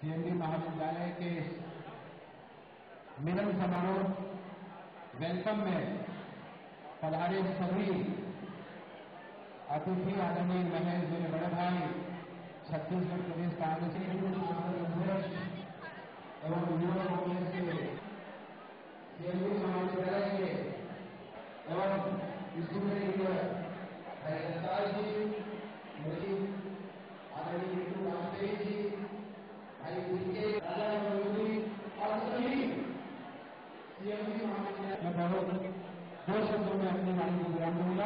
CMD महाविद्यालय के मिलन समारोह वेलकम में पधारे सभी अतिथि आदरणीय महेश मेरे बड़े भाई छत्तीसगढ़ प्रदेश कांग्रेस अध्यक्ष एवं युवा कांग्रेस के सीएमडी महाविद्यालय के एवं स्टूडेंट हरिदास जी, मेरी आदरणीय ऋतु वाजपेयी जी, भाई उनके राजा और सभी सीएमडी महाविद्यालय में बहुत दो शब्दों में अपनी वाणी को विराम दूंगा।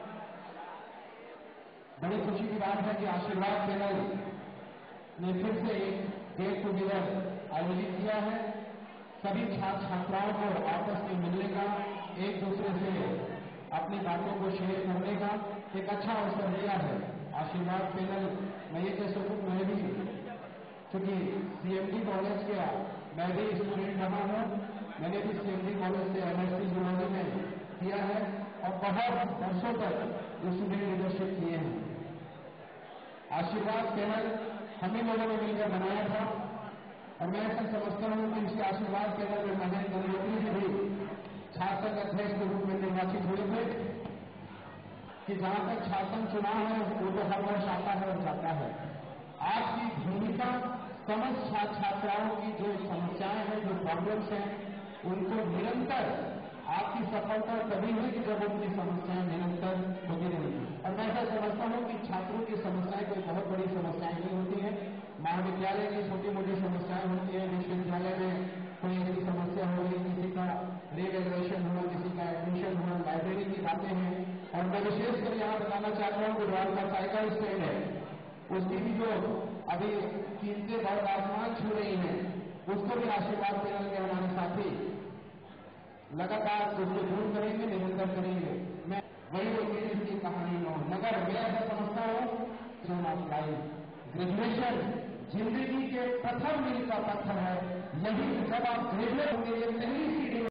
बड़ी खुशी की बात है कि आशीर्वाद पैनल ने फिर से एक गेट टुगेदर आयोजित किया है। सभी छात्र छात्राओं को आपस में मिलने का, एक दूसरे से अपनी बातों को शेयर करने का एक अच्छा अवसर दिया है आशीर्वाद पैनल। मैं ये कह सकूं, मैं भी क्योंकि सीएमडी कॉलेज के मैं भी स्टूडेंट रहा हूं, मैंने भी सीएमडी कॉलेज से एमएससी जूलॉजी में किया है और बहुत वर्षों तक स्टूडेंट लीडरशिप किए हैं। आशीर्वाद पैनल हम ही लोगों ने मिलकर बनाया था और मैं ऐसा समझता हूं कि इसके आशीर्वाद पैनल में महेश गंगोत्री जी भी छात्र अध्यक्ष के रूप में निर्वाचित हुए थे कि जहां तक छात्र चुनाव है वो तो हर वर्ष आता है और जाता है। आपकी भूमिका समस्त छात्र छात्राओं की जो समस्याएं हैं, जो प्रॉब्लम्स हैं, उनको निरंतर आपकी सफलता तभी होगी जब उनकी समस्याएं निरंतर होती रहेंगी। और मैं ऐसा समझता हूं कि छात्रों की समस्याएं कोई बहुत बड़ी समस्याएं नहीं होती हैं। महाविद्यालय की छोटी मोटी समस्याएं होती है, विश्वविद्यालय में कोई ऐसी समस्या हो गई, किसी का रिवेल्युएशन हुआ, किसी का एडमिशन हुआ, लाइब्रेरी की बातें हैं। और मैं विशेषकर यहाँ बताना चाहता हूँ कि द्वारका साइकिल स्टैंड है, उसकी भी जो अभी कीमतें बहुत आसमान छू रही हैं, उसको भी आशीर्वाद पैनल के हमारे साथी लगातार उसको दूर करेंगे, निरंतर करेंगे। मैं वही उम्मीद की कहानी हो, मगर मैं ऐसा समझता हूँ जोन ऑफ लाइफ ग्रेजुएशन जिंदगी के प्रथम मील का पत्थर है। यही जब आप ग्रेजुएट होंगे, ये पहली सीढ़ी